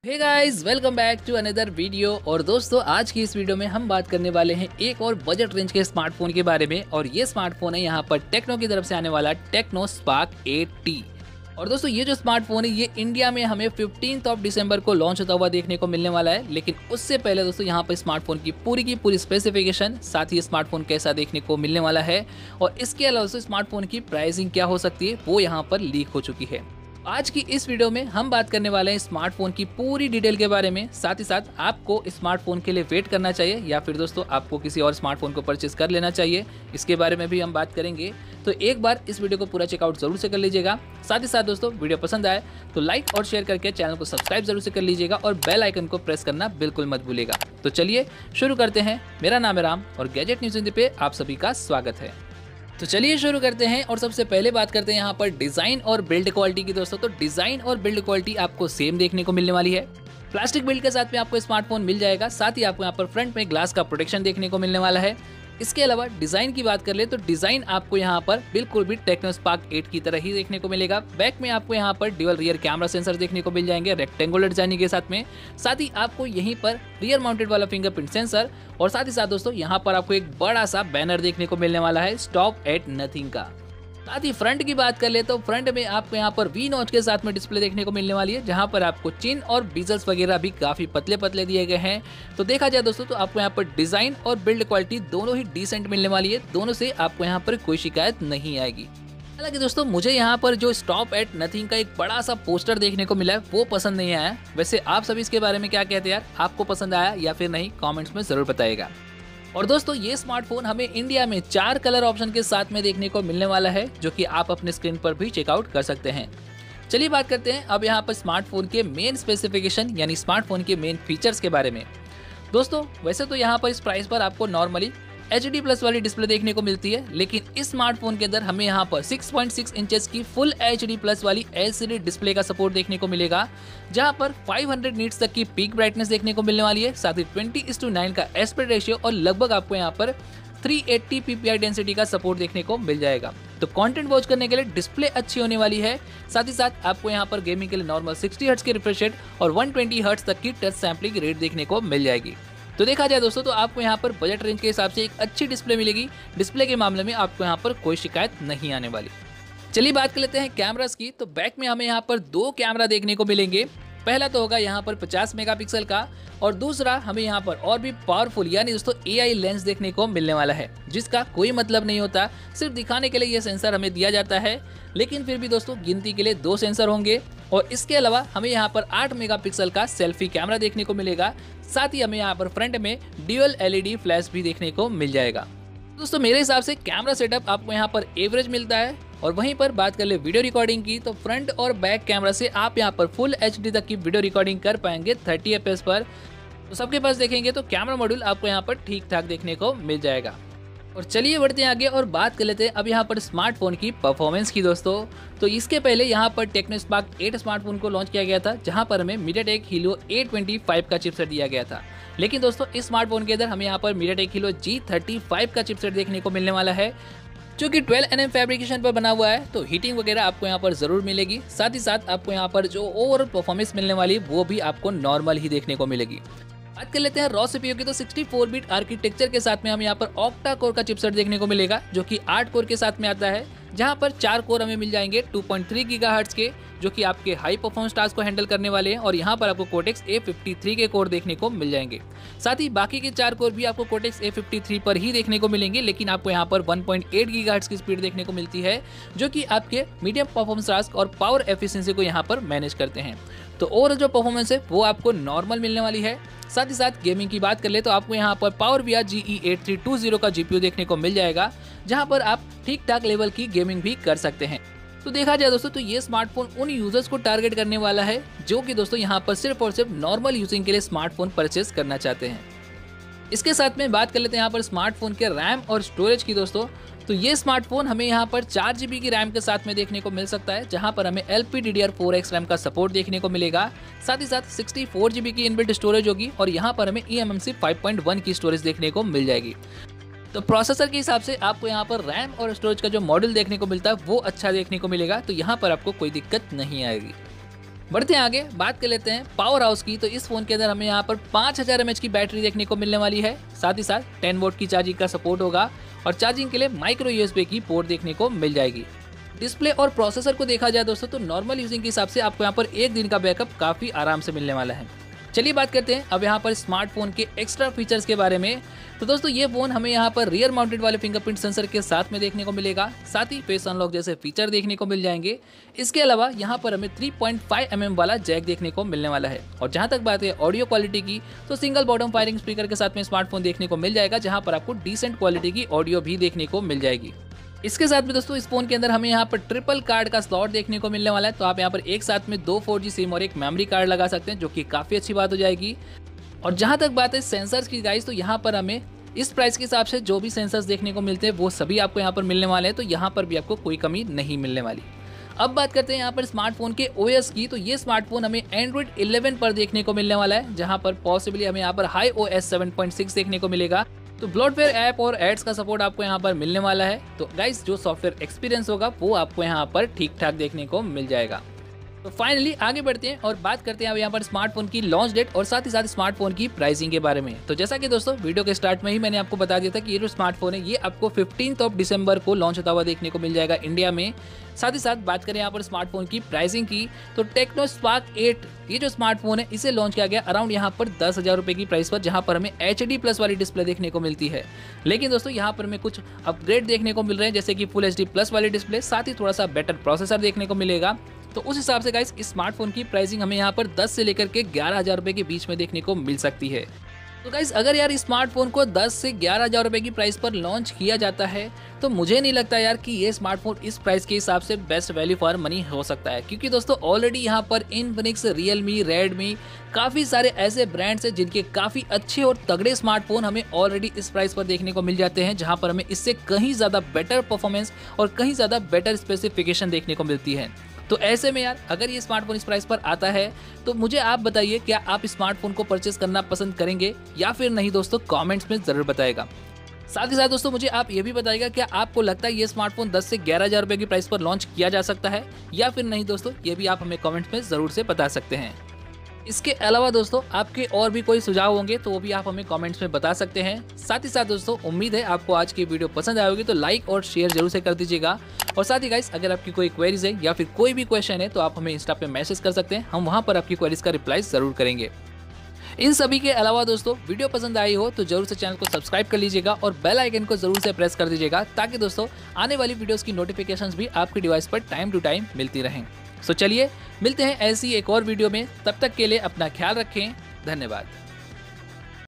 Hey guys, welcome back to another video. और दोस्तों, आज की इस वीडियो में हम बात करने वाले हैं एक और बजट रेंज के स्मार्टफोन के बारे में। और ये स्मार्टफोन है यहाँ पर टेक्नो की तरफ से आने वाला टेक्नो स्पार्क 8T। और दोस्तों, ये जो स्मार्टफोन है ये इंडिया में हमें 15 दिसंबर को लॉन्च होता हुआ देखने को मिलने वाला है। लेकिन उससे पहले दोस्तों, यहाँ पर स्मार्टफोन की पूरी स्पेसिफिकेशन, साथ ही स्मार्टफोन कैसा देखने को मिलने वाला है और इसके अलावा स्मार्टफोन की प्राइसिंग क्या हो सकती है वो यहाँ पर लीक हो चुकी है। आज की इस वीडियो में हम बात करने वाले हैं स्मार्टफोन की पूरी डिटेल के बारे में। साथ ही साथ आपको स्मार्टफोन के लिए वेट करना चाहिए या फिर दोस्तों आपको किसी और स्मार्टफोन को परचेज कर लेना चाहिए, इसके बारे में भी हम बात करेंगे। तो एक बार इस वीडियो को पूरा चेकआउट जरूर से कर लीजिएगा। साथ ही साथ दोस्तों, वीडियो पसंद आए तो लाइक और शेयर करके चैनल को सब्सक्राइब जरूर से कर लीजिएगा और बेल आइकन को प्रेस करना बिल्कुल मत भूलिएगा। तो चलिए शुरू करते हैं। मेरा नाम है राम और गैजेट न्यूज हिंदी पे आप सभी का स्वागत है। तो चलिए शुरू करते हैं और सबसे पहले बात करते हैं यहाँ पर डिजाइन और बिल्ड क्वालिटी की। दोस्तों, तो डिजाइन और बिल्ड क्वालिटी आपको सेम देखने को मिलने वाली है। प्लास्टिक बिल्ड के साथ में आपको स्मार्टफोन मिल जाएगा। साथ ही आपको यहाँ पर फ्रंट में ग्लास का प्रोटेक्शन देखने को मिलने वाला है। इसके अलावा डिजाइन की बात कर ले तो डिजाइन आपको यहाँ पर बिल्कुल भी टेक्नो स्पार्क 8 की तरह ही देखने को मिलेगा। बैक में आपको यहाँ पर ड्यूअल रियर कैमरा सेंसर देखने को मिल जाएंगे रेक्टेंगुलर डिजाइन के साथ में। साथ ही आपको यहीं पर रियर माउंटेड वाला फिंगरप्रिंट सेंसर और साथ ही साथ दोस्तों यहाँ पर आपको एक बड़ा सा बैनर देखने को मिलने वाला है स्टॉप एट नथिंग का। साथ ही फ्रंट की बात कर ले तो फ्रंट में आपको यहाँ पर वी नॉच के साथ में डिस्प्ले देखने को मिलने वाली है, जहाँ पर आपको चिन और बीजल्स वगैरह भी काफी पतले पतले दिए गए हैं। तो देखा जाए दोस्तों तो आपको यहाँ पर डिजाइन और बिल्ड क्वालिटी दोनों ही डिसेंट मिलने वाली है। दोनों से आपको यहाँ पर कोई शिकायत नहीं आएगी। हालांकि दोस्तों, मुझे यहाँ पर जो स्टॉप एट नथिंग का एक बड़ा सा पोस्टर देखने को मिला है वो पसंद नहीं आया। वैसे आप सभी इसके बारे में क्या कहते हैं यार, आपको पसंद आया या फिर नहीं, कॉमेंट्स में जरूर बताइएगा। और दोस्तों, ये स्मार्टफोन हमें इंडिया में 4 कलर ऑप्शन के साथ में देखने को मिलने वाला है, जो कि आप अपने स्क्रीन पर भी चेकआउट कर सकते हैं। चलिए बात करते हैं अब यहाँ पर स्मार्टफोन के मेन स्पेसिफिकेशन यानी स्मार्टफोन के मेन फीचर्स के बारे में। दोस्तों, वैसे तो यहाँ पर इस प्राइस पर आपको नॉर्मली HD+ वाली डिस्प्ले देखने को मिलती है, लेकिन इस स्मार्टफोन के अंदर हमें यहाँ पर 6.6 इंचेस की फुल HD+ वाली LCD डिस्प्ले का सपोर्ट देखने को मिलेगा, जहाँ पर 500 नीट्स तक की पीक ब्राइटनेस देखने को मिलने वाली है। साथ ही 20:9 का एस्पेक्ट रेशियो और लगभग आपको यहाँ पर 380 ppi डेंसिटी का सपोर्ट देखने को मिल जाएगा। तो कंटेंट वॉच करने के लिए डिस्प्ले अच्छी होने वाली है। साथ ही साथ आपको यहाँ पर गेमिंग के लिए नॉर्मल 60 हर्ट्ज की रिफ्रेश रेट और 120 हर्ट्ज तक की टच सैम्पलिंग रेट देखने को मिल जाएगी। तो देखा जाए दोस्तों, तो आपको यहाँ पर बजट रेंज के हिसाब से एक अच्छी डिस्प्ले मिलेगी। डिस्प्ले के मामले में आपको यहाँ पर कोई शिकायत नहीं आने वाली। चलिए बात कर लेते हैं कैमरास की। तो बैक में हमें यहाँ पर 2 कैमरा देखने को मिलेंगे। पहला तो होगा यहाँ पर 50 मेगापिक्सल का और दूसरा हमें यहाँ पर और भी पावरफुल यानी दोस्तों AI लेंस देखने को मिलने वाला है, जिसका कोई मतलब नहीं होता, सिर्फ दिखाने के लिए ये सेंसर हमें दिया जाता है। लेकिन फिर भी दोस्तों, गिनती के लिए 2 सेंसर होंगे और इसके अलावा हमें यहाँ पर 8 मेगापिक्सल का सेल्फी कैमरा देखने को मिलेगा। साथ ही हमें यहाँ पर फ्रंट में ड्यूअल LED फ्लैश भी देखने को मिल जाएगा। दोस्तों, मेरे हिसाब से कैमरा सेटअप आपको यहाँ पर एवरेज मिलता है। और वहीं पर बात कर ले वीडियो रिकॉर्डिंग की, तो फ्रंट और बैक कैमरा से आप यहाँ पर फुल HD तक की वीडियो रिकॉर्डिंग कर पाएंगे 30 fps पर। तो सबके पास देखेंगे तो कैमरा मॉड्यूल आपको यहाँ पर ठीक ठाक देखने को मिल जाएगा। और चलिए बढ़ते हैं आगे और बात कर लेते हैं अब यहाँ पर स्मार्टफोन की परफॉर्मेंस की। दोस्तों, तो इसके पहले यहाँ पर टेक्नो स्पार्क 8 स्मार्टफोन को लॉन्च किया गया था, जहाँ पर हमें MediaTek Helio A25 का चिपसेट दिया गया था। लेकिन दोस्तों, इस स्मार्टफोन के अंदर हमें यहाँ पर MediaTek Helio G35 का चिपसेट देखने को मिलने वाला है, जो कि 12nm फैब्रिकेशन पर बना हुआ है। तो हीटिंग वगैरह आपको यहाँ पर जरूर मिलेगी। साथ ही साथ आपको यहाँ पर जो ओवरऑल परफॉर्मेंस मिलने वाली है वो भी आपको नॉर्मल ही देखने को मिलेगी। बात कर लेते हैं रॉ सीपीयू की। तो 64 बिट आर्किटेक्चर के साथ में हमें यहाँ पर ऑक्टा कोर का चिपसेट देखने को मिलेगा, जो कि 8 कोर के साथ में आता है, जहाँ पर 4 कोर हमें मिल जाएंगे 2.3 गीगाहर्ट्ज के, जो कि आपके हाई परफॉर्मेंस टास्क को हैंडल करने वाले हैं। और यहाँ पर आपको कोटेक्स A53 के कोर देखने को मिल जाएंगे। साथ ही बाकी के 4 कोर भी आपको कोटेक्स A53 पर ही देखने को मिलेंगे, लेकिन आपको यहाँ पर 1.8 गीगाहर्ट्ज की स्पीड देखने को मिलती है, जो कि आपके मीडियम परफॉर्मेंस टास्क और पावर एफिशिएंसी को यहाँ पर मैनेज करते हैं। तो ओवरऑल जो परफॉर्मेंस है वो आपको नॉर्मल मिलने वाली है। साथ ही साथ गेमिंग की बात कर ले तो आपको यहाँ पर PowerVR GE8320 का GPU देखने को मिल जाएगा, जहाँ पर आप ठीक ठाक लेवल की गेमिंग भी कर सकते हैं। तो देखा जाए दोस्तों, तो ये स्मार्टफोन उन यूजर्स को टारगेट करने वाला है जो कि दोस्तों यहाँ पर सिर्फ और सिर्फ नॉर्मल यूजिंग के लिए स्मार्टफोन परचेस करना चाहते हैं। इसके साथ में बात कर लेते हैं यहाँ पर स्मार्टफोन के रैम और स्टोरेज की। दोस्तों, तो ये स्मार्टफोन हमें यहाँ पर 4GB की रैम के साथ में देखने को मिल सकता है, जहाँ पर हमें LPDDR4X रैम का सपोर्ट देखने को मिलेगा। साथ ही साथ 64GB की इनबिल्ट स्टोरेज होगी और यहाँ पर हमें eMMC 5.1 की स्टोरेज देखने को मिल जाएगी। तो प्रोसेसर के हिसाब से आपको यहाँ पर रैम और स्टोरेज का जो मॉडल देखने को मिलता है वो अच्छा देखने को मिलेगा, तो यहाँ पर आपको कोई दिक्कत नहीं आएगी। बढ़ते हैं आगे, बात कर लेते हैं पावर हाउस की। तो इस फोन के अंदर हमें यहाँ पर 5000 mAh की बैटरी देखने को मिलने वाली है। साथ ही साथ 10 वोल्ट की चार्जिंग का सपोर्ट होगा और चार्जिंग के लिए माइक्रो यूएसबी की पोर्ट देखने को मिल जाएगी। डिस्प्ले और प्रोसेसर को देखा जाए दोस्तों तो नॉर्मल यूजिंग के हिसाब से आपको यहाँ पर एक दिन का बैकअप काफी आराम से मिलने वाला है। चलिए बात करते हैं अब यहाँ पर स्मार्टफोन के एक्स्ट्रा फीचर्स के बारे में। तो दोस्तों ये फोन हमें यहाँ पर रियर माउंटेड वाले फिंगरप्रिंट सेंसर के साथ में देखने को मिलेगा। साथ ही फेस अनलॉक जैसे फीचर देखने को मिल जाएंगे। इसके अलावा यहाँ पर हमें 3.5 mm वाला जैक देखने को मिलने वाला है। और जहाँ तक बात है ऑडियो क्वालिटी की तो सिंगल बॉटम फायरिंग स्पीकर के साथ में स्मार्टफोन देखने को मिल जाएगा, जहाँ पर आपको डिसेंट क्वालिटी की ऑडियो भी देखने को मिल जाएगी। इसके साथ में दोस्तों इस फोन के अंदर हमें यहाँ पर ट्रिपल कार्ड का स्लॉट देखने को मिलने वाला है। तो आप यहाँ पर एक साथ में 2 4G सिम और एक मेमोरी कार्ड लगा सकते हैं, जो कि काफी अच्छी बात हो जाएगी। और जहां तक बात है सेंसर्स की गाइस, तो यहाँ पर हमें इस प्राइस के हिसाब से जो भी सेंसर्स देखने को मिलते हैं वो सभी आपको यहाँ पर मिलने वाले हैं। तो यहाँ पर भी आपको कोई कमी नहीं मिलने वाली। अब बात करते हैं यहाँ पर स्मार्टफोन के OS की। तो ये स्मार्टफोन हमें Android 11 पर देखने को मिलने वाला है, जहाँ पर पॉसिबली हमें यहाँ पर iOS 7.6 देखने को मिलेगा। तो ब्लॉटवेयर ऐप और एड्स का सपोर्ट आपको यहाँ पर मिलने वाला है। तो गाइस जो सॉफ्टवेयर एक्सपीरियंस होगा वो आपको यहाँ पर ठीक ठाक देखने को मिल जाएगा। तो फाइनली आगे बढ़ते हैं और बात करते हैं अब यहाँ पर स्मार्टफोन की लॉन्च डेट और साथ ही साथ स्मार्टफोन की प्राइसिंग के बारे में। तो जैसा कि दोस्तों वीडियो के स्टार्ट में ही मैंने आपको बता दिया था कि ये जो स्मार्टफोन है ये आपको 15 दिसंबर को लॉन्च होता हुआ देखने को मिल जाएगा इंडिया में। साथ ही साथ बात करें यहाँ पर स्मार्टफोन की प्राइसिंग की तो टेक्नो स्पार्क 8 ये जो स्मार्टफोन है इसे लॉन्च किया गया अराउंड यहाँ पर 10,000 रुपए की प्राइस पर, जहाँ पर हमें HD+ वाली डिस्प्ले देखने को मिलती है। लेकिन दोस्तों यहाँ पर हमें कुछ अपग्रेड देखने को मिल रहे हैं, जैसे कि फुल HD+ वाली डिस्प्ले, साथ ही थोड़ा सा बेटर प्रोसेसर देखने को मिलेगा। तो उस हिसाब से गाइस इस स्मार्टफोन की प्राइसिंग हमें यहाँ पर 10 से लेकर के 11,000 रुपए के बीच में देखने को मिल सकती है। तो गाइस अगर यार इस स्मार्टफोन को 10 से 11,000 रुपए की प्राइस पर लॉन्च किया जाता है तो मुझे नहीं लगता यार कि ये स्मार्टफोन इस प्राइस के हिसाब से बेस्ट वैल्यू फॉर मनी हो सकता है, क्योंकि दोस्तों ऑलरेडी यहाँ पर इनफिनिक्स, रियलमी, रेडमी काफ़ी सारे ऐसे ब्रांड्स हैं जिनके काफ़ी अच्छे और तगड़े स्मार्टफोन हमें ऑलरेडी इस प्राइस पर देखने को मिल जाते हैं, जहाँ पर हमें इससे कहीं ज़्यादा बेटर परफॉर्मेंस और कहीं ज़्यादा बेटर स्पेसिफिकेशन देखने को मिलती है। तो ऐसे में यार अगर ये स्मार्टफोन इस प्राइस पर आता है तो मुझे आप बताइए क्या आप स्मार्टफोन को परचेस करना पसंद करेंगे या फिर नहीं दोस्तों, कमेंट्स में जरूर बताएगा। साथ ही साथ दोस्तों मुझे आप ये भी बताइएगा क्या आपको लगता है ये स्मार्टफोन 10 से 11,000 रुपए की प्राइस पर लॉन्च किया जा सकता है या फिर नहीं दोस्तों, ये भी आप हमें कमेंट्स में जरूर से बता सकते हैं। इसके अलावा दोस्तों आपके और भी कोई सुझाव होंगे तो वो भी आप हमें कमेंट्स में बता सकते हैं। साथ ही साथ दोस्तों उम्मीद है आपको आज की वीडियो पसंद आई होगी, तो लाइक और शेयर जरूर से कर दीजिएगा। और साथ ही गाइस अगर आपकी कोई क्वेरीज है या फिर कोई भी क्वेश्चन है तो आप हमें इंस्टा पे मैसेज कर सकते हैं, हम वहां पर आपकी क्वेरीज का रिप्लाई जरूर करेंगे। इन सभी के अलावा दोस्तों वीडियो पसंद आई हो तो जरूर से चैनल को सब्सक्राइब कर लीजिएगा और बेल आइकन को जरूर से प्रेस कर दीजिएगा, ताकि दोस्तों आने वाली वीडियोस की नोटिफिकेशंस भी आपके डिवाइस पर टाइम टू टाइम मिलती रहें। सो चलिए मिलते हैं ऐसी एक और वीडियो में, तब तक के लिए अपना ख्याल रखें। धन्यवाद।